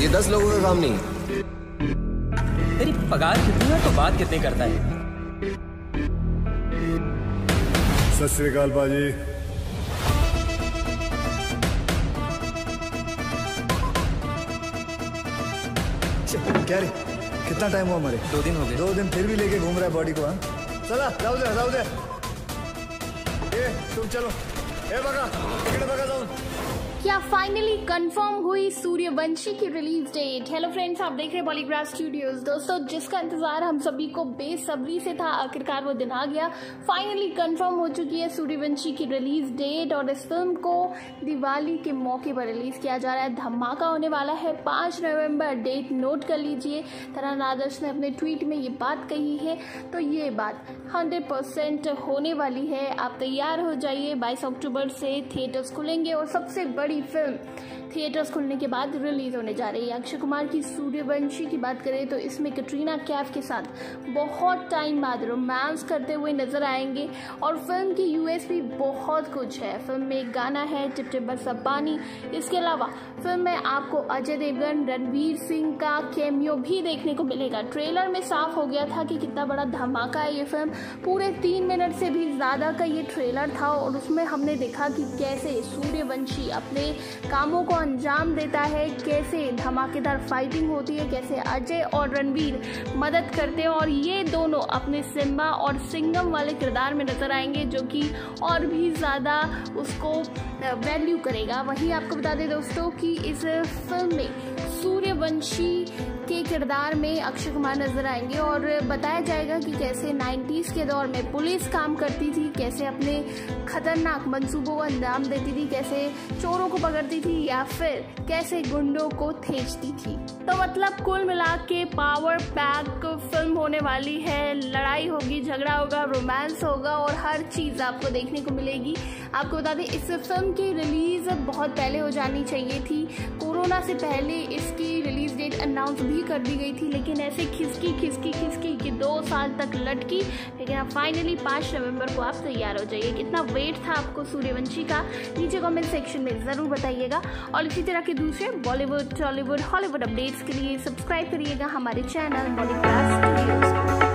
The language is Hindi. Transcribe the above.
ये 10 लोगों का काम नहीं है। तेरी पगार कितनी है तो बात कितनी करता है? सत श्री अकाल बाजी। क्या रे, कितना टाइम हुआ हमारे? 2 दिन हो गए। 2 दिन फिर भी लेके घूम रहा है बॉडी को। हाँ चला, जाओ दे। ये तुम चलो, ए बगा टिकट बगा जाओ। क्या फाइनली कंफर्म हुई सूर्यवंशी की रिलीज डेट। हेलो फ्रेंड्स, आप देख रहे हैं बॉलीग्राफ स्टूडियोज। दोस्तों, जिसका इंतजार हम सभी को बेसब्री से था, आखिरकार वो दिन आ गया। फाइनली कंफर्म हो चुकी है सूर्यवंशी की रिलीज डेट और इस फिल्म को दिवाली के मौके पर रिलीज किया जा रहा है। धमाका होने वाला है 5 नवंबर। डेट नोट कर लीजिए। तरान आदर्श ने अपने ट्वीट में ये बात कही है, तो ये बात 100% होने वाली है। आप तैयार हो जाइए। 22 अक्टूबर से थिएटर्स खुलेंगे और सबसे बड़ी फिल्म थिएटर्स खुलने के बाद रिलीज होने जा रही है। अक्षय कुमार की सूर्यवंशी की बात करें तो इसमें कैटरीना कैफ के साथ बहुत टाइम बाद रोमांस करते हुए नजर आएंगे और फिल्म की यूएसपी बहुत कुछ है। फिल्म में एक गाना है टिप टिप बरसा पानी। इसके अलावा फिल्म में आपको अजय देवगन, रणवीर सिंह का कैमियो भी देखने को मिलेगा। ट्रेलर में साफ हो गया था कि कितना बड़ा धमाका है ये फिल्म। पूरे 3 मिनट से भी ज्यादा का ये ट्रेलर था और उसमें हमने देखा कि कैसे सूर्यवंशी अपने कामों को अंजाम देता है, कैसे धमाकेदार फाइटिंग होती है, कैसे अजय और रणवीर मदद करते हैं और ये दोनों अपने सिम्बा और सिंघम वाले किरदार में नजर आएंगे, जो कि और भी ज़्यादा उसको वैल्यू करेगा। वहीं आपको बता दें दोस्तों कि इस फिल्म में सूर्यवंशी के किरदार में अक्षय कुमार नजर आएंगे और बताया जाएगा कि कैसे 90s के दौर में पुलिस काम करती थी, कैसे अपने खतरनाक मंसूबों को अंजाम देती थी, कैसे चोरों को पकड़ती थी या फिर कैसे गुंडों को थेचती थी। तो मतलब कुल मिला के पावर पैक फिल्म होने वाली है। लड़ाई होगी, झगड़ा होगा, रोमांस होगा और हर चीज़ आपको देखने को मिलेगी। आपको बता दें इस फिल्म की रिलीज बहुत पहले हो जानी चाहिए थी। कोरोना से पहले इसकी रिलीज डेट अनाउंस भी कर दी गई थी, लेकिन ऐसे खिसकी कि 2 साल तक लटकी। लेकिन अब फाइनली 5 नवंबर को आप तैयार हो जाइए। कितना वेट था आपको सूर्यवंशी का, नीचे कमेंट सेक्शन में ज़रूर बताइएगा। और इसी तरह के दूसरे बॉलीवुड, टॉलीवुड, हॉलीवुड अपडेट्स के लिए सब्सक्राइब करिएगा हमारे चैनल बॉलीग्राफ स्टूडियोज।